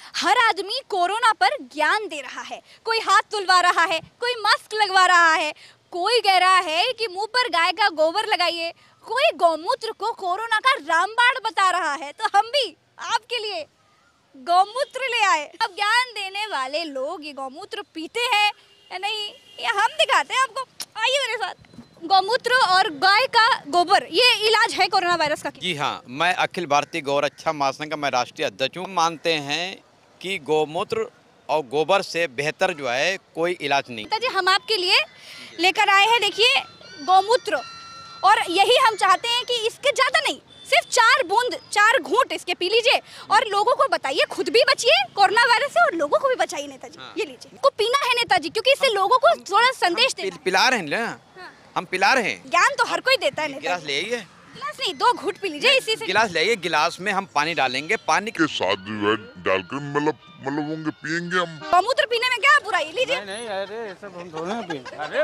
हर आदमी कोरोना पर ज्ञान दे रहा है। कोई हाथ धुलवा रहा है, कोई मास्क लगवा रहा है, कोई कह रहा है कि मुंह पर गाय का गोबर लगाइए, कोई गौमूत्र को कोरोना का रामबाण बता रहा है। तो हम भी आपके लिए गौमूत्र ले आए। अब ज्ञान देने वाले लोग ये गौमूत्र पीते हैं या नहीं, ये हम दिखाते हैं आपको। आइए मेरे साथ। गौमूत्र और गाय का गोबर ये इलाज है कोरोना वायरस का? जी हाँ, मैं अखिल भारतीय गौरक्षा महासंघ का मैं राष्ट्रीय अध्यक्ष हूँ। मानते हैं कि गौमूत्र और गोबर से बेहतर जो है कोई इलाज नहीं। जी हम आपके लिए लेकर आए हैं, देखिए गौमूत्र, और यही हम चाहते हैं कि इसके ज्यादा नहीं, सिर्फ 4 बूंद 4 घूंट इसके पी लीजिए और लोगों को बताइए, खुद भी बचिए कोरोना वायरस से और लोगों को भी बचाइए। नेताजी ये लीजिए, को पीना है नेताजी, क्योंकि इससे लोगों को थोड़ा संदेश देना। पिला रहे हैं ना, हम पिला रहे हैं। ज्ञान तो हर कोई देता है। गिलास ले आइए। गिलास नहीं, 2 घूंट पी लीजिए इसी से। गिलास ले आइए, गिलास में हम पानी डालेंगे, पानी के साथ जो है डालकर मतलब होंगे पियेंगे हम। गौमूत्र पीने में क्या बुराई, लीजिए। नहीं अरे सब हम थोड़ा पी। अरे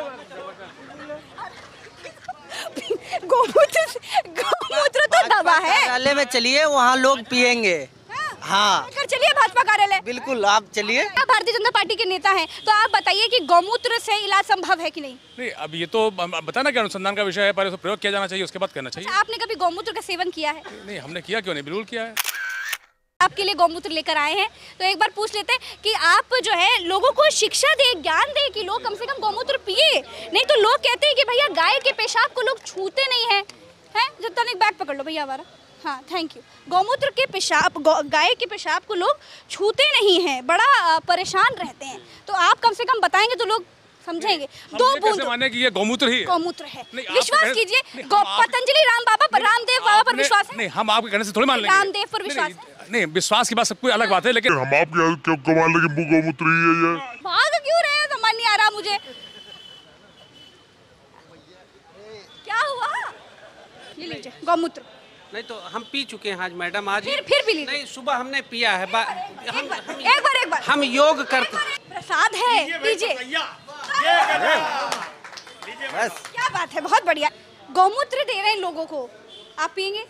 गौमूत्र तो दवा है। कार्यालय में चलिए, वहाँ लोग पियेंगे। हाँ चलिए भाजपा कार्यालय। बिल्कुल, आप चलिए। आप भारतीय जनता पार्टी के नेता हैं, तो आप बताइए कि गौमूत्र से इलाज संभव है कि नहीं? नहीं, अब ये तो बताना क्या अनुसंधान का विषय है, पहले तो प्रयोग किया जाना चाहिए, उसके बाद करना चाहिए। अच्छा, आपने कभी गौमूत्र का सेवन किया है? नहीं, हमने किया क्यों नहीं, बिल्कुल किया है। आपके लिए गौमूत्र लेकर आए हैं, तो एक बार पूछ लेते हैं कि आप जो है लोगों को शिक्षा दे, ज्ञान दे कि लोग कम से कम गौमूत्र पिए। नहीं तो लोग कहते हैं कि भैया गाय के पेशाब को लोग छूते नहीं है। जब तक बैग पकड़ लो भैया हमारा। हाँ, थैंक यू। गौमूत्र के पेशाब, गाय के पेशाब को लोग छूते नहीं हैं, बड़ा परेशान रहते हैं। तो आप कम से कम बताएंगे तो लोग समझेंगे। 2 बूंद माने कि ये गौमूत्र ही है? गौमूत्र है। विश्वास कीजिए, पतंजलि रामदेव बाबा पर विश्वास है? नहीं, हम आपके कहने से थोड़ी मान लेंगे। रामदेव पर विश्वास है? नहीं, विश्वास की बात सब कोई अलग बात है, लेकिन हम आपके क्यों मान लेंगे गौमूत्र ही है ये? भाग क्यों रहे हैं, समझ नहीं आ रहा मुझे। क्या हुआ? ये लीजिए गौमूत्र। नहीं तो हम पी चुके हैं आज मैडम, आज फिर भी लीजिए। नहीं, सुबह हमने पिया है। एक बार हम योग करते। प्रसाद है, लीजिए। क्या बात है, बहुत बढ़िया। गौमूत्र दे रहे हैं लोगों को, आप पियेंगे?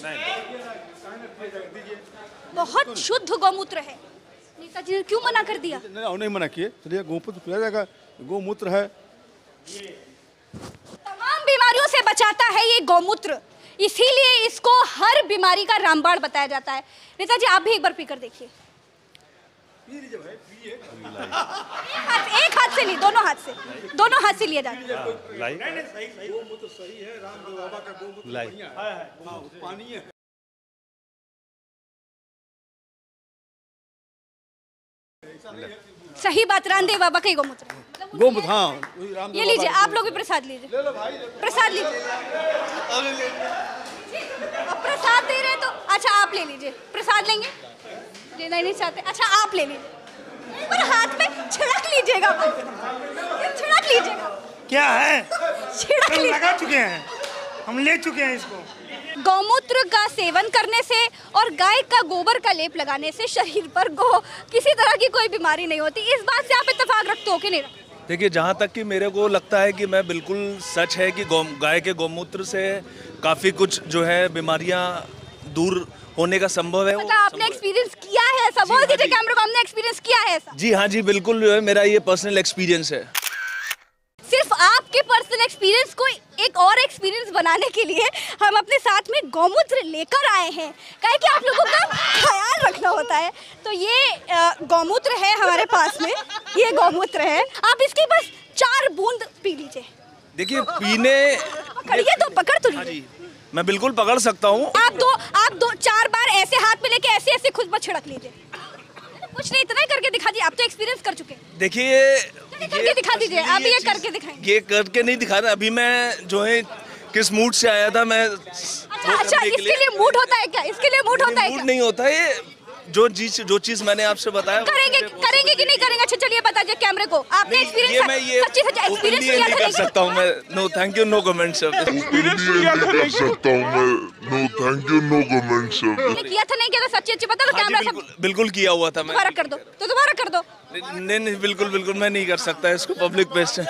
बहुत शुद्ध गौमूत्र है। नेताजी ने क्यों मना कर दिया? नहीं मना किए, चलिए गौमूत्र पिया जाएगा। गौमूत्र है, तमाम बीमारियों से बचाता है ये गौमूत्र, इसीलिए इसको हर बीमारी का रामबाण बताया जाता है। नेताजी आप भी एक बार पीकर देखिए। एक हाथ से नहीं, दोनों हाथ से लिया जाता है। सही बात, रामदेव बाबा का ही गौमूत्र। हाँ, ये लीजिए, आप लोग भी प्रसाद लीजिए। प्रसाद लीजिए। अब प्रसाद दे रहे हैं तो अच्छा आप ले लीजिए। प्रसाद लेंगे? लेना नहीं चाहते? अच्छा आप ले लीजिए, पर हाथ में छिड़क लीजिएगा, छिड़क लीजिएगा। क्या है? छिड़क लीजिए। लगा चुके हैं, हम ले चुके हैं इसको। गौमूत्र का सेवन करने से और गाय का गोबर का लेप लगाने से शरीर पर किसी तरह की कोई बीमारी नहीं होती। इस बात से आप इत्तेफाक रखते हो कि नहीं रखते? देखिए, जहाँ तक कि मेरे को लगता है कि मैं बिल्कुल सच है कि गाय के गौमूत्र से काफ़ी कुछ जो है बीमारियाँ दूर होने का संभव है। मतलब आपने एक्सपीरियंस किया है ऐसा? बोल दीजिए कैमरे को, हमने एक्सपीरियंस किया है ऐसा। जी हाँ जी, बिल्कुल जो है मेरा ये पर्सनल एक्सपीरियंस है। सिर्फ आपके पर्सनल एक्सपीरियंस को एक और एक्सपीरियंस बनाने के लिए हम अपने साथ में गौमूत्र लेकर आए हैं, काहे कि आप लोगों का ख्याल रखना होता है। तो ये गौमूत्र है हमारे पास में, ये गौमूत्र है। आप इसकी बस 4 बूंद पी लीजिए। देखिए, पीने पकड़िए तो पकड़ तो लीजिए। मैं बिल्कुल पकड़ सकता हूँ। आप दो 4 बार ऐसे हाथ में लेके ऐसे ऐसे खुद पर छिड़क लीजिए। कुछ नहीं, इतना ही करके दिखा दीजिए, आप तो एक्सपीरियंस कर चुके हैं। देखिए, करके दिखा दीजिए, आप ये करके दिखाएंगे। ये करके नहीं दिखा रहा, अभी मैं जो है किस मूड से आया था मैं। अच्छा, इसके लिए मूड होता है क्या? इसके लिए मूड होता है क्या? मूड नहीं होता है, जो चीज मैंने आपसे बताया करेंगे कि नहीं करेंगे? अच्छा चलिए बता दीजिए कैमरे को, आपने एक्सपीरियंस सच्ची एक्सपीरियंस लिया था? कर सकता हूं मैं। No thank you, no comment sir. कर सकता हूं मैं। No thank you, no comment sir. किया था नहीं किया था? सच्ची बता दो, कैमरा सब बिल्कुल किया हुआ था। दोबारा कर दो, तो दोबारा कर दो। नहीं, बिल्कुल मैं नहीं कर सकता इसको पब्लिक प्लेस से।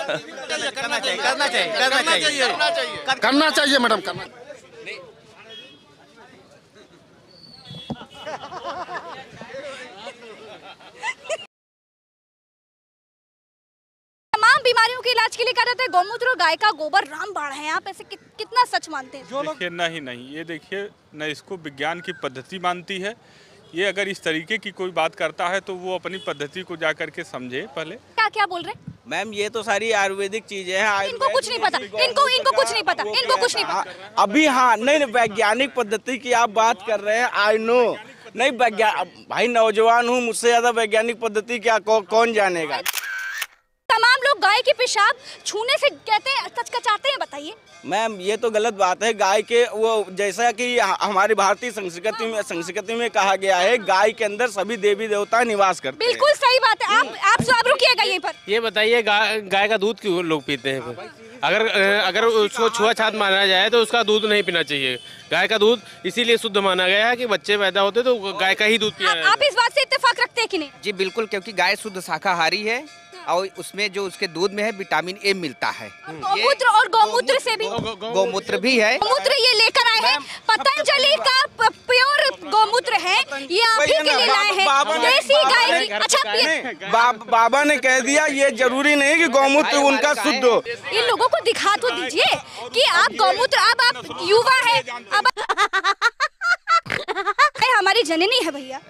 करना चाहिए मैडम, करना। बीमारियों के इलाज के लिए कहा जाता है गौमूत्र और गाय का गोबर रामबाण है। आप ऐसे कितना सच मानते हैं? देखिए नहीं, ये देखिए न इसको विज्ञान की पद्धति मानती है। ये अगर इस तरीके की कोई बात करता है तो वो अपनी पद्धति को जा करके समझे पहले। क्या बोल रहे हैं मैम? ये तो सारी आयुर्वेदिक चीजें हैं। इनको कुछ नहीं पता, इनको कुछ नहीं पता, इनको कुछ नहीं पता। अभी हाँ नहीं, वैज्ञानिक पद्धति की आप बात कर रहे हैं। आई नो नहीं, भाई नौजवान हूँ, मुझसे ज्यादा वैज्ञानिक पद्धति क्या कौन जानेगा। तमाम लोग गाय के पेशाब छूने से कहते हैं कचकचाते हैं, बताइए। मैम ये तो गलत बात है। गाय के वो जैसा कि हमारी भारतीय संस्कृति में कहा गया है, गाय के अंदर सभी देवी देवता निवास करते हैं। बिल्कुल सही बात है। आप सब रुकिएगा यहीं पर। ये बताइए गाय का दूध क्यों लोग पीते हैं? अगर उसको छुआछूत माना जाए तो उसका दूध नहीं पीना चाहिए। गाय का दूध इसीलिए शुद्ध माना गया है कि बच्चे पैदा होते तो गाय का ही दूध पिया। आप इस बात से इत्तेफाक रखते हैं कि नहीं? जी बिल्कुल, क्योंकि गाय शुद्ध शाकाहारी है और उसमें जो उसके दूध में है विटामिन ए मिलता है। गौमूत्र और गौमूत्र से भी गौमूत्र भी है। गौमूत्र ये लेकर आए हैं, पतंजलि का प्योर गौमूत्र है, ये आप ही के लिए लाए हैं, देसी गाय की। अच्छा बाबा ने कह दिया, ये जरूरी नहीं कि गौमूत्र उनका शुद्ध हो। इन लोगों को दिखा तो दीजिए कि आप गौमूत्र, अब आप युवा है, अब हमारी जननी है भैया।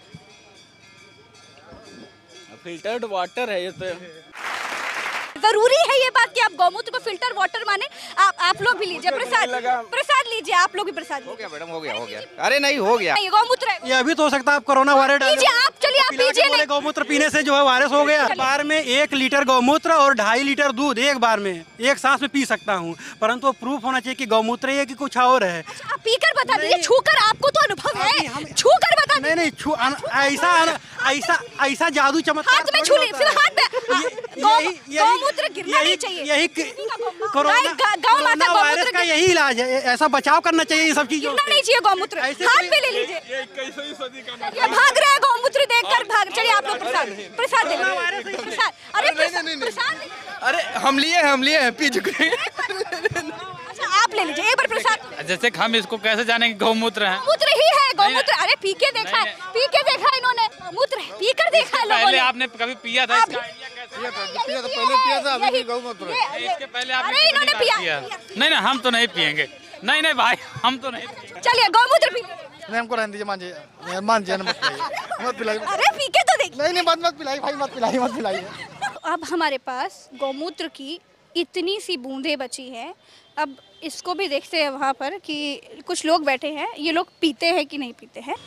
फिल्टर्ड वाटर है ये तो। जरूरी है ये बात कि आप गौमूत्र को फिल्टर वाटर माने। आप लोग भी लीजिए प्रसाद लीजिए, आप लोग भी प्रसाद लीजिए। हो गया मैडम, हो गया। अरे नहीं हो गया, ये गौमूत्र है। ये अभी तो हो सकता है आप कोरोना वायरस लीजिए, आप चलिए आप पीजिए। गौमूत्र पीने से जो है वायरस हो गया। बार में 1 लीटर गौमूत्र और 2.5 लीटर दूध एक बार में एक सांस में पी सकता हूँ, परंतु प्रूफ होना चाहिए कि गौमूत्र है कि कुछ और है। अच्छा, आप पीकर बता दीजिए, छूकर आपको तो अनुभव है, छूकर बता दीजिए। नहीं, ऐसा जादू चमत्कार हाथ में छू ली, फिर हाथ में गौमूत्र गिरना नहीं चाहिए। यही कोरोना वायरस का यही इलाज है। ऐसा बचाव करना चाहिए इन सब चीजों से। नहीं चाहिए गौमूत्र, हाथ पे ले लीजिए। ये भाग रहे हैं गौमूत्र देखकर, भाग। चलिए आप लोग प्रसाद दे लीजिए। प्रसाद, अरे प्रसाद, अरे हम लिए हैं, पी चुके हैं। अच्छा आप ले लीजिए एक बार प्रसाद। जैसे हम इसको कैसे जाने कि गौमूत्र है? गौमूत्र ही है, गौमूत्र। अरे पी के देखा इन्होंने, गौमूत्र है, पी कर देखा है लोगों ने। आपने कभी पिया था? इसका आइडिया कैसे? पहले पिया था, अभी भी गौमूत्र है। इसके पहले आपने अरे इन्होंने पिया। नहीं हम तो नहीं पियेंगे। नहीं भाई, हम तो नहीं पियेंगे। चलिए गौमूत्र पी। नहीं हमको रहने दीजिए, मान जाइए, मत पिलाइए। अरे पी के तो देखिए। नहीं मत पिलाइए भाई, मत पिलाइए। अब हमारे पास गौमूत्र की इतनी सी बूंदें बची हैं। अब इसको भी देखते हैं वहाँ पर कि कुछ लोग बैठे हैं, ये लोग पीते हैं कि नहीं पीते हैं।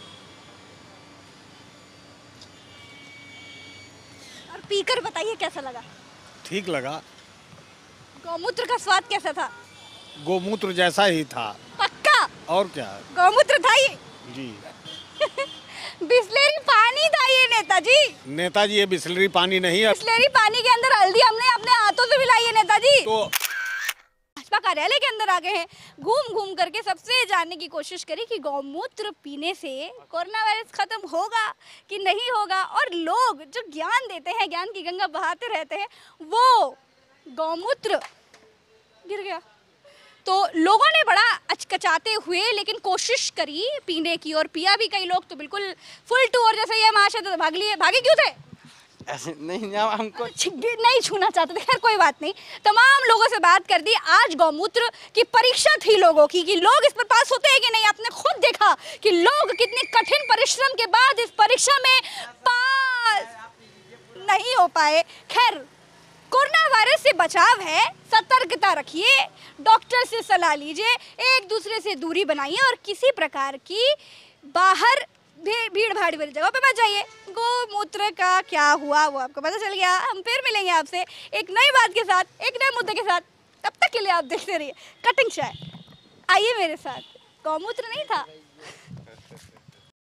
और पीकर बताइए कैसा लगा? ठीक लगा। गौमूत्र का स्वाद कैसा था? गौमूत्र जैसा ही था। पक्का? और क्या, गौमूत्र था ये जी। बिस्लेरी पानी था ये नेताजी, ये बिस्लरी पानी नहीं है। बिस्लेरी पानी के अंदर हल्दी हमने अपने हाथों से मिलाई है नेताजी। तो भाजपा कार्यालय के अंदर आ गए हैं, घूम करके सबसे जानने की कोशिश करी कि गौमूत्र पीने से कोरोना वायरस खत्म होगा कि नहीं होगा। और लोग जो ज्ञान देते हैं, ज्ञान की गंगा बहाते रहते हैं, वो गौमूत्र गिर गया तो लोगों ने बड़ा अचकचाते हुए लेकिन कोशिश करी पीने की, और पिया भी कई लोग तो बिल्कुल फुल टू। और जैसे ये महाशय तो भागे क्यों थे? नहीं हमको नहीं छूना चाहते थे। खैर कोई बात नहीं, तमाम लोगों से बात कर दी। आज गौमूत्र की परीक्षा थी लोगों की कि लोग इस पर पास होते हैं कि नहीं। आपने खुद देखा कि लोग कितने कठिन परिश्रम के बाद इस परीक्षा में पास नहीं हो पाए। खैर कोरोना वायरस से बचाव है, सतर्कता रखिए, डॉक्टर से सलाह लीजिए, एक दूसरे से दूरी बनाइए और किसी प्रकार की बाहर भीड़ भाड़ वाली जगह पे मत जाइए। गौमूत्र का क्या हुआ वो आपको पता चल गया। हम फिर मिलेंगे आपसे एक नई बात के साथ, एक नए मुद्दे के साथ। तब तक के लिए आप देखते रहिए कटिंग चाय। आइए मेरे साथ। गौमूत्र नहीं था